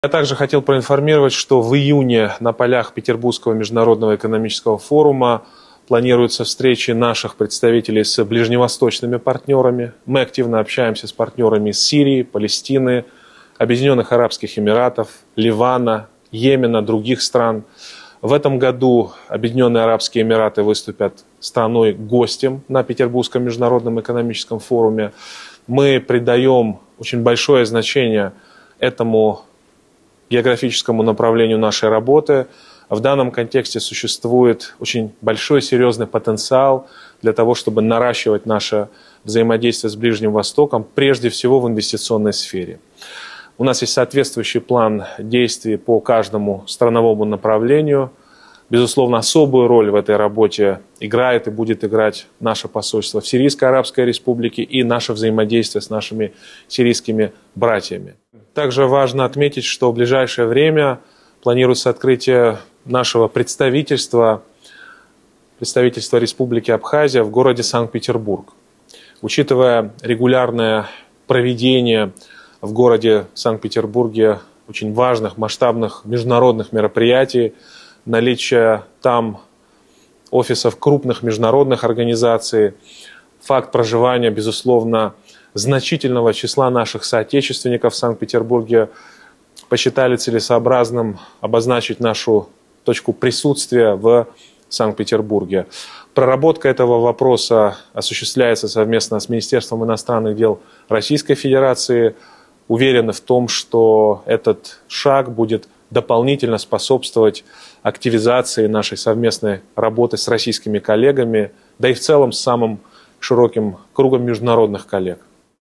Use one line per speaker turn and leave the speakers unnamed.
Я также хотел проинформировать, что в июне на полях Петербургского международного экономического форума планируются встречи наших представителей с ближневосточными партнерами. Мы активно общаемся с партнерами из Сирии, Палестины, Объединенных Арабских Эмиратов, Ливана, Йемена, других стран. В этом году Объединенные Арабские Эмираты выступят страной-гостем на Петербургском международном экономическом форуме. Мы придаем очень большое значение этому географическому направлению нашей работы. В данном контексте существует очень большой серьезный потенциал для того, чтобы наращивать наше взаимодействие с Ближним Востоком, прежде всего в инвестиционной сфере. У нас есть соответствующий план действий по каждому страновому направлению. Безусловно, особую роль в этой работе играет и будет играть наше посольство в Сирийской Арабской Республике и наше взаимодействие с нашими сирийскими братьями. Также важно отметить, что в ближайшее время планируется открытие нашего представительства Республики Абхазия в городе Санкт-Петербург. Учитывая регулярное проведение в городе Санкт-Петербурге очень важных, масштабных международных мероприятий, наличие там офисов крупных международных организаций, факт проживания, безусловно, значительного числа наших соотечественников в Санкт-Петербурге, посчитали целесообразным обозначить нашу точку присутствия в Санкт-Петербурге. Проработка этого вопроса осуществляется совместно с Министерством иностранных дел Российской Федерации. Уверены в том, что этот шаг будет дополнительно способствовать активизации нашей совместной работы с российскими коллегами, да и в целом с самым широким кругом международных коллег.